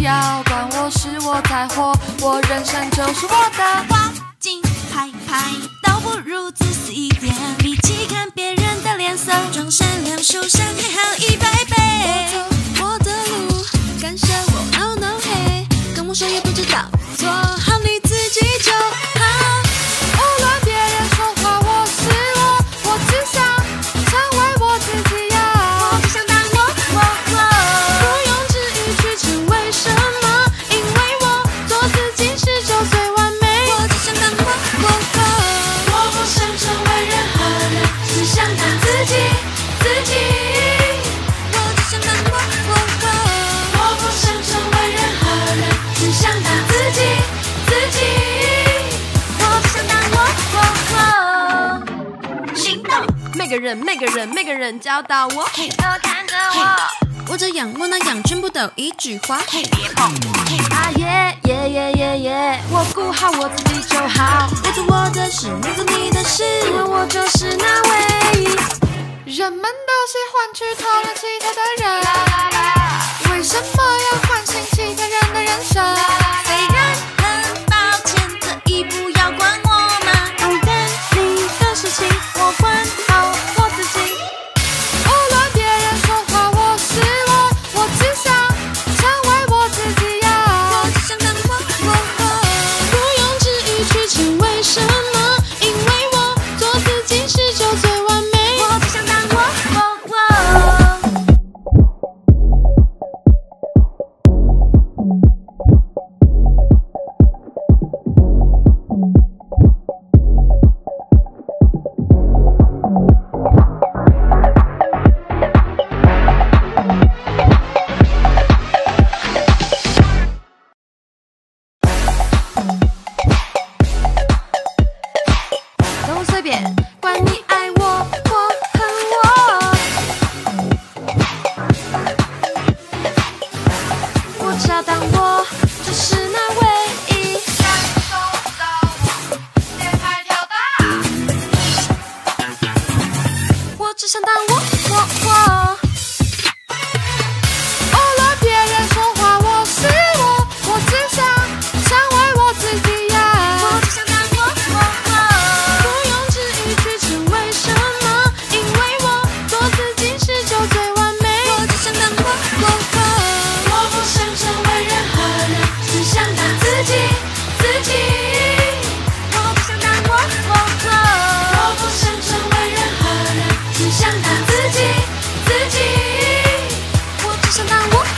要管我是我在活，我人生就是我的。 花镜拍拍，倒不如自私一点，比起看别人的脸色，装善良受伤还好100倍。 我走我的路，感谢我 no no hey， 跟我说也不知道做好你自己就好。无论别人说话，我是我，我只想成为我自己呀。 我只想当我， 不用质疑去成为什么，因为我做自己是就最完美。 我只想当我不想成为任何人，只想当自己。 我只想当我不想成为任何人，只想当自己。 我只想当我，行动。 每个人教导我， 嘿，都看着我， 我这样我那样，全部都一句话。 嘿，别碰，嘿， 啊耶，我顾好我自己就好，我做我的事，你做你的事，因为我就是那唯一。人们都喜欢去讨论其他的人，为什么要关心其他人的人生？ 虽然很抱歉，可以不要管我吗？ 不干你的事情，我管好我自己。无论别人说话，我是我，我只想成为我自己呀。 我只想当我， 不用质疑去成为什么，因为我做自己是就最完美。 我只想当我。 都随便，管你爱我或恨我，我只要当我就是那唯一。感受到我节拍跳大，我只想当我。无论别人说话，我是我，我只想成为我自己呀。 我只想当我， 不用质疑去成为什么，因为我做自己是就最完美。 我只想当我不想成为任何人，只想当自己。 我只想当我不想成为任何人，只想当自己。我只想当我。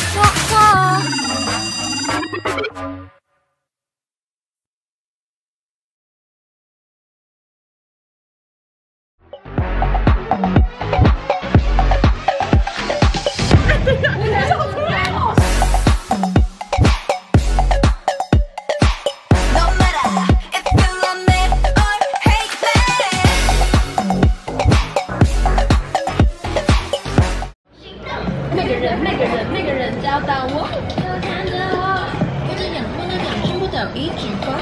No matter if you love me or hate me。 每个人教导我， 都看着我， 我这样我那样，全部都一句话。